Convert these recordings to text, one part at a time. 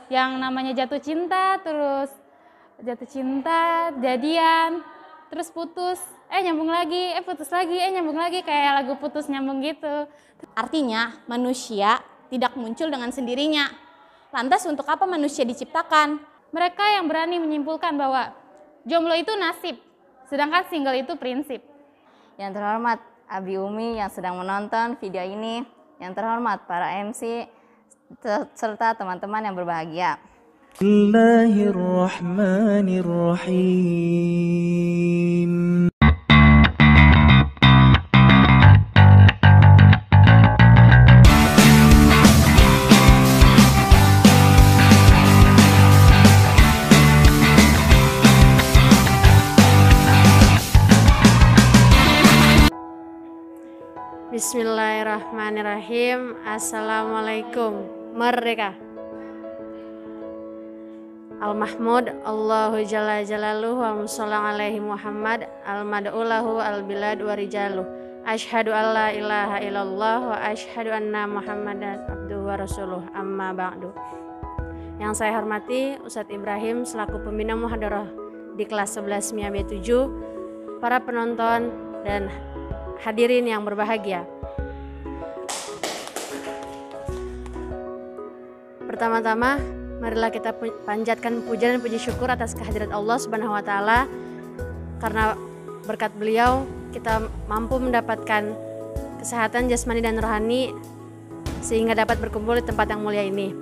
yang namanya jatuh cinta, terus jatuh cinta, jadian, terus putus, nyambung lagi, putus lagi, nyambung lagi, kayak lagu putus nyambung gitu. Artinya manusia tidak muncul dengan sendirinya. Lantas untuk apa manusia diciptakan? Mereka yang berani menyimpulkan bahwa jomblo itu nasib, sedangkan single itu prinsip. Yang terhormat Abi Umi yang sedang menonton video ini, yang terhormat para MC, serta teman-teman yang berbahagia. Bismillahirrahmanirrahim. Bismillahirrahmanirrahim. Assalamualaikum. Merdeka. Al-Mahmud Allahu Jalla Jalaluhu wa musallam alaihi Muhammad al-mad'ulahu al-bilad wa rijaluh. Ashhadu an la ilaha illallah wa ashhadu anna Muhammadan abduhu wa rasuluh. Amma ba'du. Yang saya hormati Ustadz Ibrahim selaku pembina muhadarah di kelas 11 MIA B7, para penonton dan hadirin yang berbahagia. Pertama-tama, marilah kita panjatkan puja dan puji syukur atas kehadirat Allah Subhanahu wa taala, karena berkat beliau kita mampu mendapatkan kesehatan jasmani dan rohani sehingga dapat berkumpul di tempat yang mulia ini.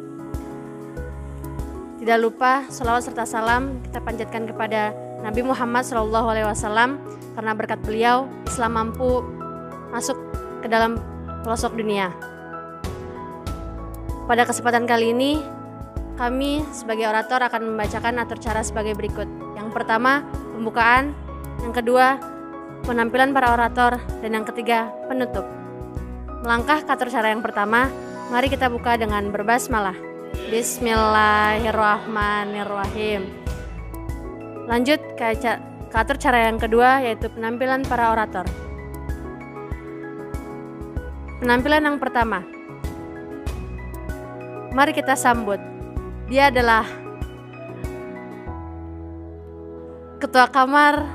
Tidak lupa sholawat serta salam kita panjatkan kepada Nabi Muhammad SAW, karena berkat beliau Islam mampu masuk ke dalam pelosok dunia. Pada kesempatan kali ini, kami sebagai orator akan membacakan atur cara sebagai berikut. Yang pertama, pembukaan. Yang kedua, penampilan para orator. Dan yang ketiga, penutup. Melangkah ke atur cara yang pertama, mari kita buka dengan berbasmalah. Bismillahirrahmanirrahim. Lanjut ke atur cara yang kedua, yaitu penampilan para orator. Penampilan yang pertama, mari kita sambut. Dia adalah ketua kamar,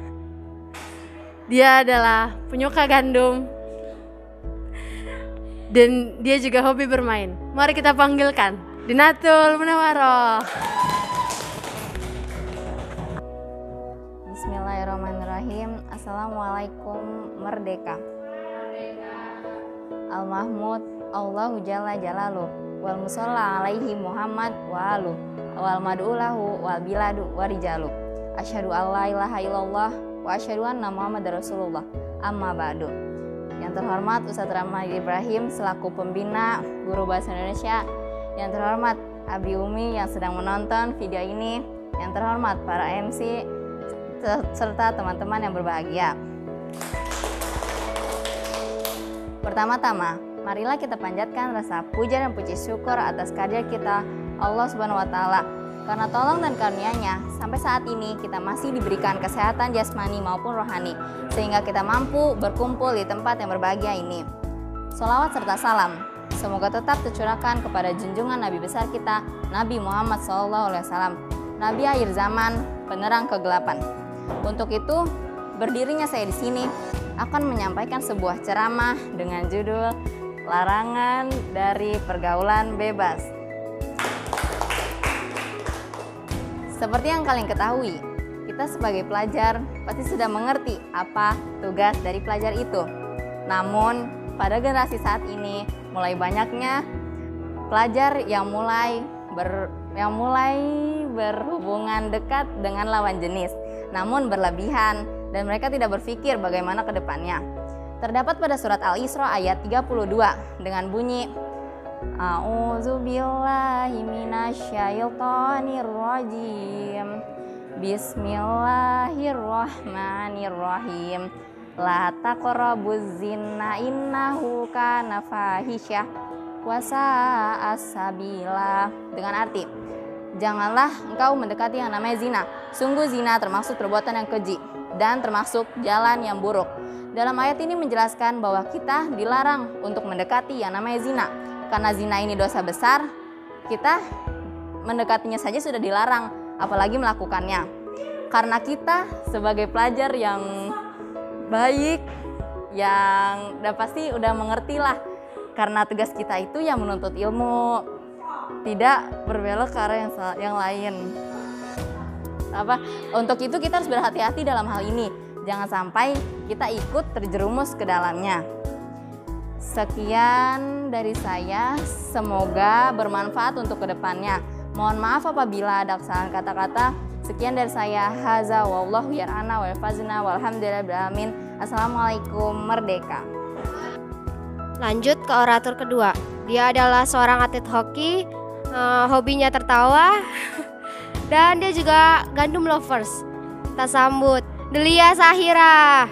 dia adalah penyuka gandum, dan dia juga hobi bermain. Mari kita panggilkan Dinatul Munawwaroh. Bismillahirrahmanirrahim. Assalamualaikum. Merdeka. Al-Mahmud Allahu Jalla Jalaluh wal musalla alaihi Muhammad wa aluh wal mad'ulahu wal biladu wa rijaluh. Asyhadu an la ilaha illallah wa asyhadu anna Muhammadar Rasulullah. Amma ba'du. Yang terhormat Ustadz Rahmat Ibrahim selaku pembina guru bahasa Indonesia, yang terhormat Abi Umi yang sedang menonton video ini, yang terhormat para MC serta teman-teman yang berbahagia. Pertama-tama, marilah kita panjatkan rasa puja dan puji syukur atas kehadirat kita Allah Subhanahu wa taala. Karena tolong dan karunia-Nya sampai saat ini kita masih diberikan kesehatan jasmani maupun rohani, sehingga kita mampu berkumpul di tempat yang berbahagia ini. Sholawat serta salam semoga tetap tercurahkan kepada junjungan Nabi besar kita, Nabi Muhammad SAW, Nabi akhir zaman, penerang kegelapan. Untuk itu, berdirinya saya di sini akan menyampaikan sebuah ceramah dengan judul Larangan dari Pergaulan Bebas. Seperti yang kalian ketahui, kita sebagai pelajar pasti sudah mengerti apa tugas dari pelajar itu. Namun, pada generasi saat ini mulai banyaknya pelajar yang mulai berhubungan dekat dengan lawan jenis, namun berlebihan, dan mereka tidak berpikir bagaimana ke depannya. Terdapat pada surat Al-Isra ayat 32 dengan bunyi A'udzubillahi minasyaitonirrajim. Bismillahirrahmanirrahim. La taqrabuz zina innahu kana fahisyah wa sa'a sabila. Dengan arti, janganlah engkau mendekati yang namanya zina. Sungguh zina termasuk perbuatan yang keji dan termasuk jalan yang buruk. Dalam ayat ini menjelaskan bahwa kita dilarang untuk mendekati yang namanya zina. Karena zina ini dosa besar, kita mendekatinya saja sudah dilarang, apalagi melakukannya. Karena kita sebagai pelajar yang baik, yang udah pasti udah mengerti lah, karena tugas kita itu yang menuntut ilmu, tidak berbelok ke arah yang lain. Untuk itu kita harus berhati-hati dalam hal ini, jangan sampai kita ikut terjerumus ke dalamnya. Sekian dari saya, semoga bermanfaat untuk kedepannya. Mohon maaf apabila ada kesalahan kata-kata. Sekian dari saya, haza wallahu yar'ana wa yafazna walhamdulillahirabbil alamin. Assalamualaikum, merdeka. Lanjut ke orator kedua. Dia adalah seorang atlet hoki, hobinya tertawa, dan dia juga gandum lovers. Kita sambut Delia Sahira.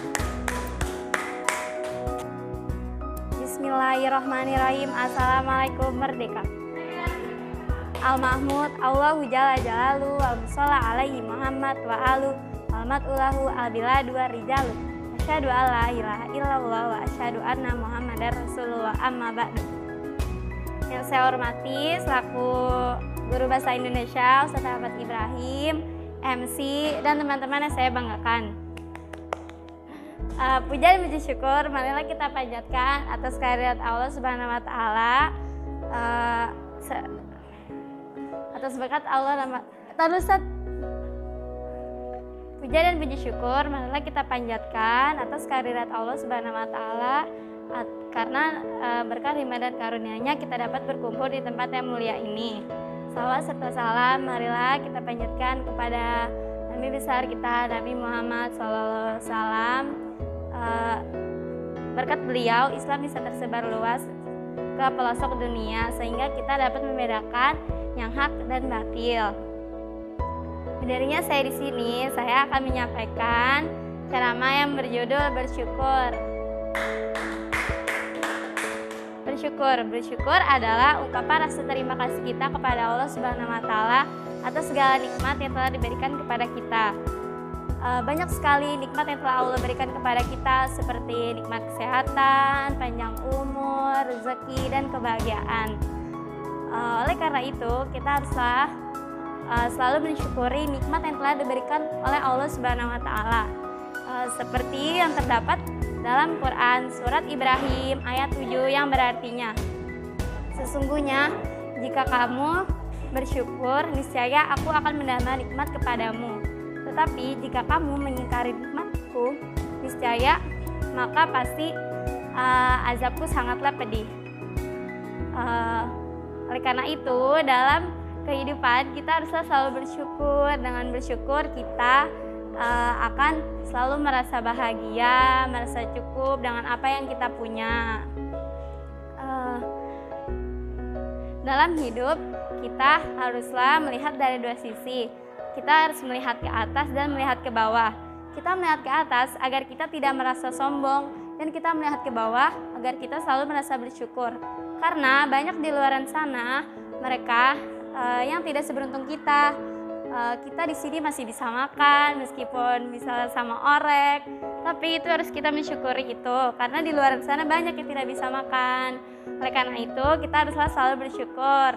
Bismillahirrahmanirrahim. Assalamualaikum, merdeka. Al-Mahmud Allahu Jalla Jalalu wa musalla alaihi Muhammad wa alu Muhammad ulahu al-biladu wa rijalu. Asyhadu an la ilaha illallah wa asyhadu anna Muhammadar Rasulullah, amma ba'du. Yang saya hormati selaku Guru Bahasa Indonesia Ustaz Ahmad Ibrahim, MC, dan teman-teman yang saya banggakan. Puja dan puji syukur marilah kita panjatkan atas kehadirat Allah Subhanahu wa taala, atas berkat Allah. Puja dan puji syukur marilah kita panjatkan atas kehadirat Allah Subhanahu wa taala, karena berkat hikmah dan karunia-Nya kita dapat berkumpul di tempat yang mulia ini. Salawat serta salam marilah kita panjatkan kepada Nabi besar kita, Nabi Muhammad SAW. Berkat beliau, Islam bisa tersebar luas ke pelosok dunia sehingga kita dapat membedakan yang hak dan batil. Darinya saya di sini, saya akan menyampaikan ceramah yang berjudul bersyukur. Bersyukur adalah ungkapan rasa terima kasih kita kepada Allah Subhanahu wa taala atas segala nikmat yang telah diberikan kepada kita. Banyak sekali nikmat yang telah Allah berikan kepada kita, seperti nikmat kesehatan, panjang umur, rezeki, dan kebahagiaan. Oleh karena itu, kita haruslah selalu mensyukuri nikmat yang telah diberikan oleh Allah Subhanahu wa taala. Seperti yang terdapat dalam Quran surat Ibrahim ayat 7 yang berartinya, sesungguhnya jika kamu bersyukur, niscaya aku akan menambah nikmat kepadamu. Tetapi jika kamu mengingkari nikmatku, niscaya maka pasti azabku sangatlah pedih. Oleh karena itu, dalam kehidupan kita harus selalu bersyukur. Dengan bersyukur kita akan selalu merasa bahagia, merasa cukup dengan apa yang kita punya. Dalam hidup kita haruslah melihat dari dua sisi. Kita harus melihat ke atas dan melihat ke bawah. Kita melihat ke atas agar kita tidak merasa sombong, dan kita melihat ke bawah agar kita selalu merasa bersyukur. Karena banyak di luar sana mereka yang tidak seberuntung kita. Kita di sini masih bisa makan meskipun misalnya sama orek, tapi itu harus kita mensyukuri itu, karena di luar sana banyak yang tidak bisa makan. Oleh karena itu kita haruslah selalu bersyukur.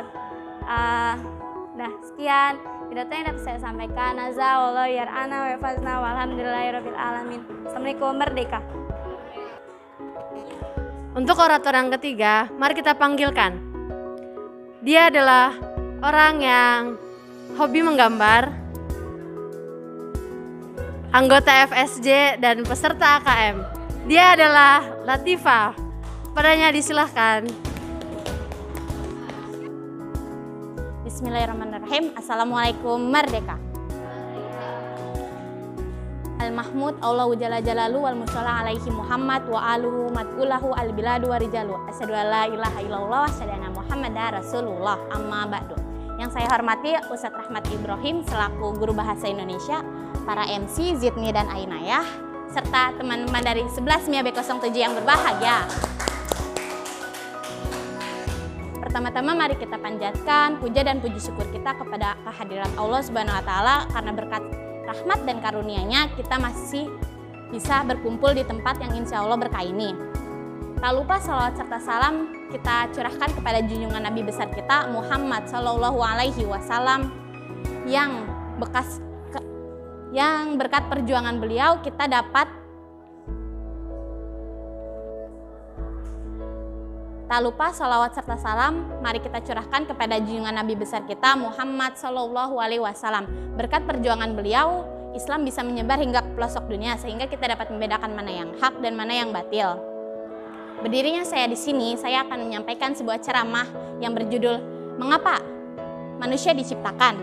Sekian pidato yang dapat saya sampaikan. Azza wallahu yar'ana wa yafazna walhamdulillahirabbil alamin. Assalamualaikum, merdeka. Untuk orator yang ketiga, mari kita panggilkan. Dia adalah orang yang hobi menggambar, anggota FSJ dan peserta AKM. Dia adalah Latifah. Padanya disilahkan. Bismillahirrahmanirrahim. Assalamualaikum, merdeka. Al-Mahmud Allahu Jalla Jalalu wal musalla alaihi Muhammad wa aluhu mad'ulahu al-biladu wa rijalu. Asyhadu an la ilaha illallah wa asyhadu anna Muhammadar Rasulullah, amma ba'du. Yang saya hormati Ustaz Ahmad Ibrahim selaku Guru Bahasa Indonesia, para MC Zidni dan Ainayah, serta teman-teman dari 11 MIA B07 yang berbahagia. Pertama-tama mari kita panjatkan puja dan puji syukur kita kepada kehadirat Allah Subhanahu wa taala, karena berkat rahmat dan karunia-Nya kita masih bisa berkumpul di tempat yang insya Allah berkah ini. Tak lupa salawat serta salam kita curahkan kepada junjungan Nabi besar kita Muhammad Sallallahu Alaihi Wasallam yang berkat perjuangan beliau kita dapat. Tak lupa salawat serta salam mari kita curahkan kepada junjungan Nabi besar kita Muhammad Sallallahu Alaihi Wasallam. Berkat perjuangan beliau, Islam bisa menyebar hingga ke pelosok dunia sehingga kita dapat membedakan mana yang hak dan mana yang batil. Berdirinya saya di sini, saya akan menyampaikan sebuah ceramah yang berjudul Mengapa Manusia Diciptakan.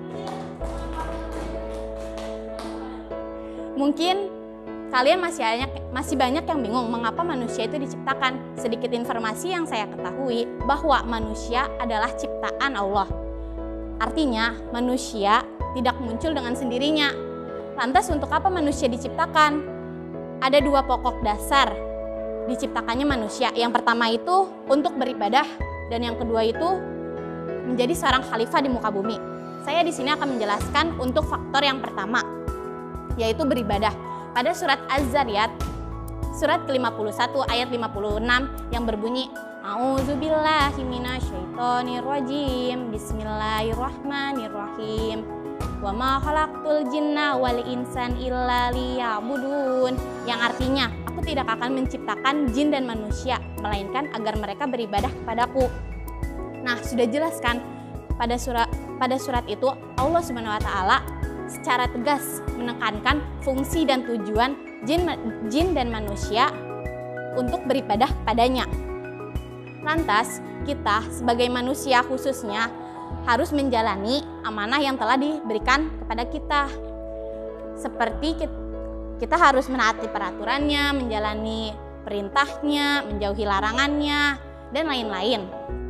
Mungkin kalian masih banyak yang bingung mengapa manusia itu diciptakan. Sedikit informasi yang saya ketahui bahwa manusia adalah ciptaan Allah. Artinya manusia tidak muncul dengan sendirinya. Lantas untuk apa manusia diciptakan? Ada dua pokok dasar diciptakannya manusia. Yang pertama itu untuk beribadah dan yang kedua itu menjadi seorang khalifah di muka bumi. Saya di sini akan menjelaskan untuk faktor yang pertama, yaitu beribadah. Pada surat Az-Zariyat, surat ke-51 ayat 56 yang berbunyi, A'udzubillahi minasyaitonirrajim, Bismillahirrahmanirrahim. Wa ma khalaqtul jinna wal insan illa liya'budun. Yang artinya, aku tidak akan menciptakan jin dan manusia, melainkan agar mereka beribadah kepadaku. Nah, sudah jelas kan? Pada surat itu Allah Subhanahu wa taala secara tegas menekankan fungsi dan tujuan jin dan manusia untuk beribadah kepadanya. Lantas, kita sebagai manusia khususnya harus menjalani amanah yang telah diberikan kepada kita. Seperti kita harus menaati peraturannya, menjalani perintahnya, menjauhi larangannya, dan lain-lain.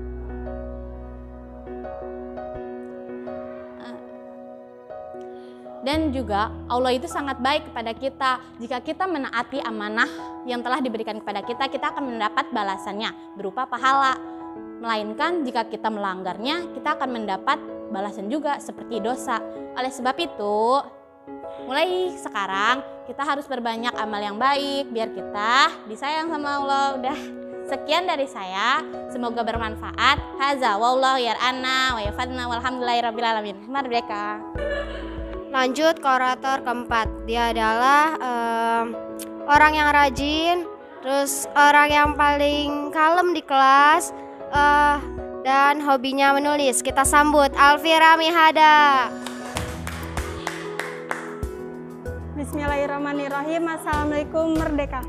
Dan juga Allah itu sangat baik kepada kita. Jika kita menaati amanah yang telah diberikan kepada kita, kita akan mendapat balasannya berupa pahala. Melainkan jika kita melanggarnya, kita akan mendapat balasan juga seperti dosa. Oleh sebab itu, mulai sekarang kita harus berbanyak amal yang baik biar kita disayang sama Allah. Udah sekian dari saya, semoga bermanfaat. Haza wallahu yar'ana wa yafadna walhamdulillahirabbil alamin. Merdeka. Lanjut ke orator keempat. Dia adalah orang yang rajin, terus orang yang paling kalem di kelas, dan hobinya menulis. Kita sambut Alfira Mihada. Bismillahirrahmanirrahim. Assalamualaikum, merdeka.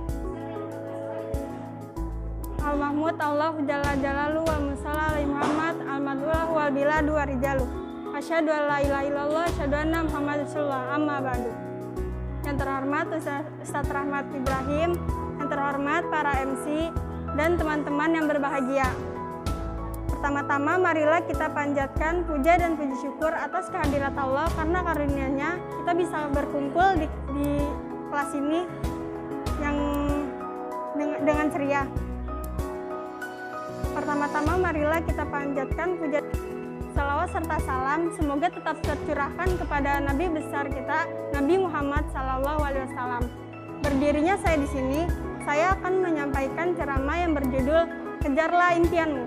Al-Mahmud Allahu Jalla Jalaluhu wa musalla alaihi Muhammad al-mad'ulahu wal biladu wa rijalu. Asyhadu an la ilaha illallah, asyhadu anna Muhammadar Rasulullah, amma ba'du. Yang terhormat Ustaz Rahmat Ibrahim, yang terhormat para MC dan teman-teman yang berbahagia. Pertama-tama marilah kita panjatkan puja dan puji syukur atas kehadirat Allah karena karunia-Nya kita bisa berkumpul di kelas ini yang dengan ceria. Pertama-tama marilah kita panjatkan puja, salawat serta salam semoga tetap tercurahkan kepada Nabi besar kita, Nabi Muhammad Sallallahu Alaihi Wasallam. Berdirinya saya di sini, saya akan menyampaikan ceramah yang berjudul Kejarlah Impianmu.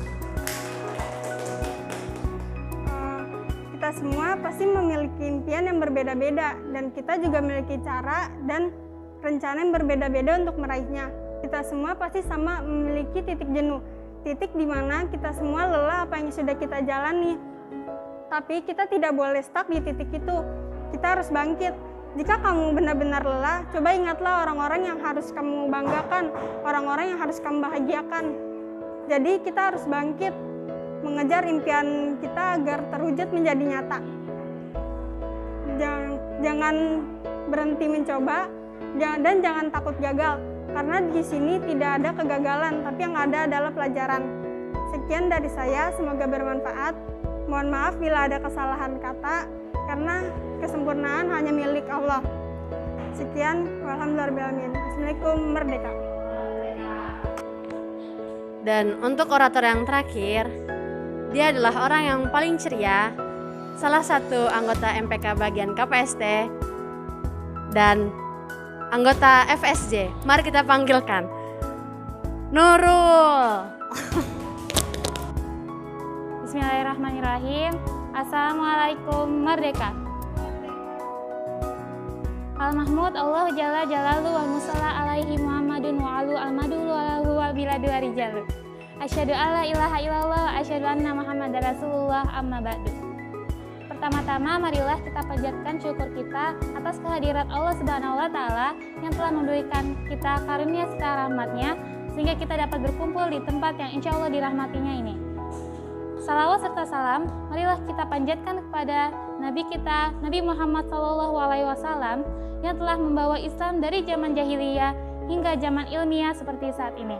Kita semua pasti memiliki impian yang berbeda-beda dan kita juga memiliki cara dan rencana yang berbeda-beda untuk meraihnya. Kita semua pasti sama memiliki titik jenuh. Titik di mana kita semua lelah apa yang sudah kita jalani. Tapi kita tidak boleh stuck di titik itu. Kita harus bangkit. Jika kamu benar-benar lelah, coba ingatlah orang-orang yang harus kamu banggakan, orang-orang yang harus kamu bahagiakan. Jadi kita harus bangkit, mengejar impian kita agar terwujud menjadi nyata. Jangan berhenti mencoba dan jangan takut gagal. Karena di sini tidak ada kegagalan, tapi yang ada adalah pelajaran. Sekian dari saya, semoga bermanfaat. Mohon maaf bila ada kesalahan kata, karena kesempurnaan hanya milik Allah. Sekian, walhamdulillahirrahmanirrahim. Assalamualaikum, merdeka. Dan untuk orator yang terakhir, dia adalah orang yang paling ceria, salah satu anggota MPK bagian KPST, dan anggota FSJ. Mari kita panggilkan. Nurul. Bismillahirrahmanirrahim. Assalamualaikum Merdeka. Al-Mahmud Allah Jalla Jalalu wal Musalla alaihi Muhammadun wa alu al-madulu alahu wal biladu warijalu. Asyhadu alla ilaha illallah asyhadu anna Muhammadar Rasulullah amma ba'du. Pertama-tama marilah kita panjatkan syukur kita atas kehadirat Allah Subhanahu wa taala yang telah memberikan kita karunia serta rahmatnya sehingga kita dapat berkumpul di tempat yang insya Allah dirahmatinya ini. Salawat serta salam marilah kita panjatkan kepada Nabi kita, Nabi Muhammad SAW yang telah membawa Islam dari zaman jahiliyah hingga zaman ilmiah seperti saat ini.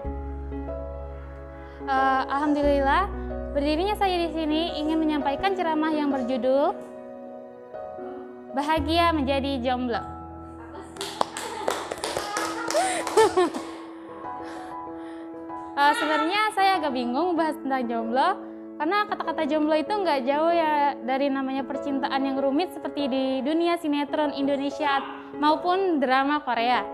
Alhamdulillah, berdirinya saya di sini ingin menyampaikan ceramah yang berjudul Bahagia Menjadi Jomblo. Sebenarnya saya agak bingung bahas tentang jomblo karena kata-kata jomblo itu nggak jauh ya dari namanya percintaan yang rumit seperti di dunia sinetron Indonesia maupun drama Korea.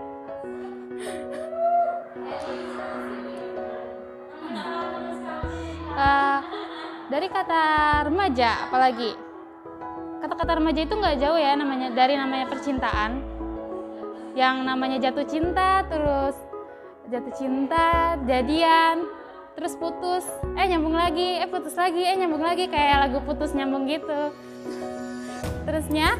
Dari kata remaja, apalagi kata-kata remaja itu nggak jauh ya dari namanya percintaan, yang namanya jatuh cinta, terus jatuh cinta, jadian, terus putus, nyambung lagi, putus lagi, nyambung lagi, kayak lagu putus nyambung gitu. Terusnya,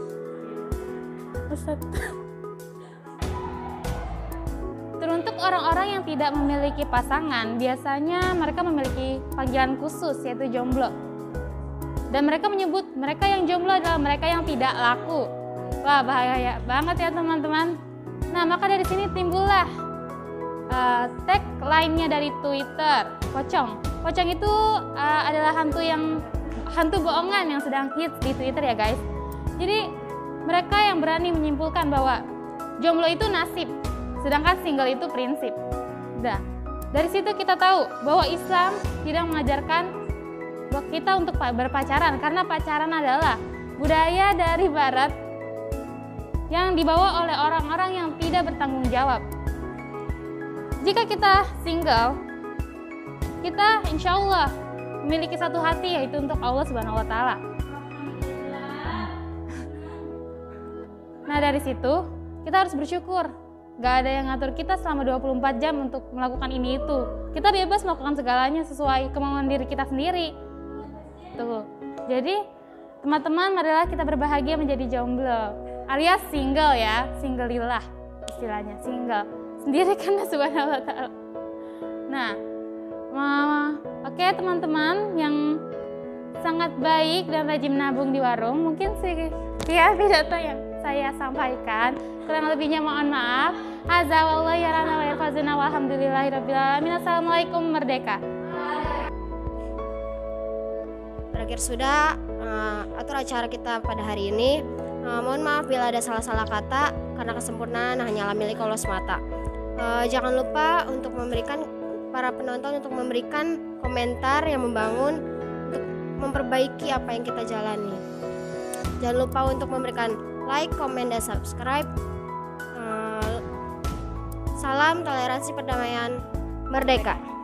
teruntuk orang-orang yang tidak memiliki pasangan, biasanya mereka memiliki panggilan khusus yaitu jomblo. Dan mereka menyebut mereka yang jomblo adalah mereka yang tidak laku. Wah, bahaya banget ya teman-teman. Nah, maka dari sini timbullah tag lainnya dari Twitter, pocong. Pocong itu adalah hantu bohongan yang sedang hits di Twitter ya guys. Jadi mereka yang berani menyimpulkan bahwa jomblo itu nasib, sedangkan single itu prinsip. Nah, dari situ kita tahu bahwa Islam tidak mengajarkan bahwa kita untuk berpacaran, karena pacaran adalah budaya dari Barat yang dibawa oleh orang-orang yang tidak bertanggung jawab. Jika kita single, kita insya Allah memiliki satu hati, yaitu untuk Allah Subhanahu wa Ta'ala. Nah, dari situ kita harus bersyukur. Gak ada yang ngatur kita selama 24 jam untuk melakukan ini itu. Kita bebas melakukan segalanya sesuai kemauan diri kita sendiri. Tuh. Jadi, teman-teman, marilah kita berbahagia menjadi jomblo, alias single ya, single lillah istilahnya, single. Sendiri karena Subhanahu wa Ta'ala. Nah, oke teman-teman yang sangat baik dan rajin menabung di warung, mungkin sih ya pidato yang saya sampaikan, kurang lebihnya mohon maaf. Hadza wallahi yarana wa yarfazuna walhamdulillahirabbil alamin. Assalamualaikum Merdeka. Berakhir sudah atur acara kita pada hari ini. Mohon maaf bila ada salah-salah kata, karena kesempurnaan hanyalah milik Allah semata. Jangan lupa untuk memberikan para penonton untuk memberikan komentar yang membangun untuk memperbaiki apa yang kita jalani. Jangan lupa untuk memberikan like, komen, dan subscribe. Salam toleransi perdamaian. Merdeka.